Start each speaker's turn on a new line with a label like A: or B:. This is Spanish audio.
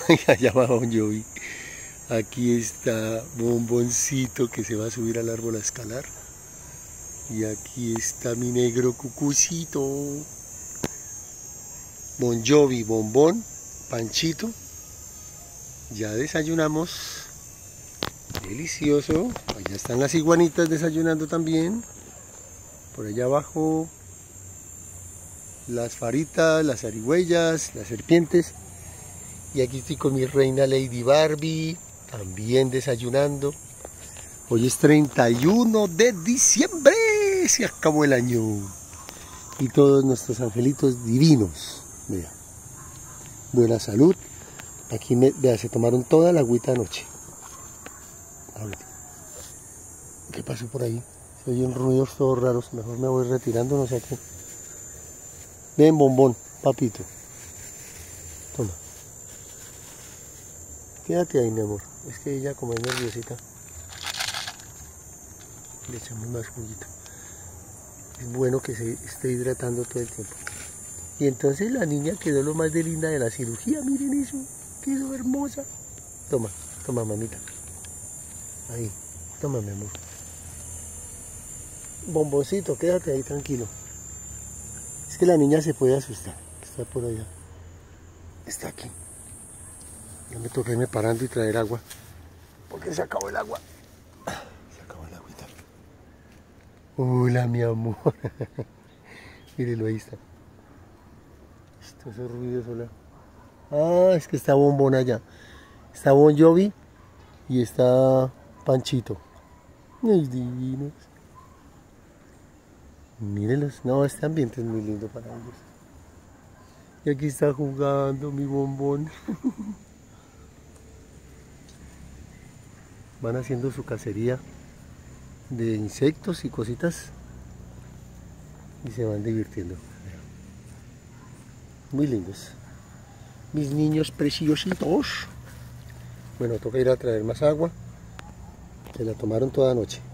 A: Allá abajo yo vi. Aquí está Bomboncito que se va a subir al árbol a escalar. Y aquí está mi negro Cucucito. Bon Jovi, Bombón, Panchito. Ya desayunamos. Delicioso. Allá están las iguanitas desayunando también. Por allá abajo las faritas, las zarigüeyas, las serpientes. Y aquí estoy con mi reina Lady Barbie, también desayunando. Hoy es 31 de diciembre, se acabó el año. Y todos nuestros angelitos divinos, vea. Buena salud. Aquí vea, se tomaron toda la agüita anoche. ¿Qué pasó por ahí? Se oyen ruidos todos raros, mejor me voy retirando, no sé qué. Ven, Bombón, papito. Toma. Quédate ahí, mi amor. Es que ella como es nerviosita. Le echamos más juguito. Es bueno que se esté hidratando todo el tiempo. Y entonces la niña quedó lo más de linda de la cirugía. Miren eso. Quedó hermosa. Toma, toma, mamita. Ahí. Toma, mi amor. Bomboncito, quédate ahí tranquilo. Es que la niña se puede asustar. Está por allá. Está aquí. Ya me toca irme parando y traer agua. Porque se acabó el agua. Se acabó el agüita. Hola, mi amor. Mírelo, ahí está. Esos ruidos, hola. Ah, es que está Bombón allá. Está Bon Jovi y está Panchito. Ay, divinos. Mírenlos. No, este ambiente es muy lindo para ellos. Y aquí está jugando mi Bombón. Van haciendo su cacería de insectos y cositas y se van divirtiendo. Muy lindos. Mis niños preciositos. Bueno, toca ir a traer más agua. Se la tomaron toda noche.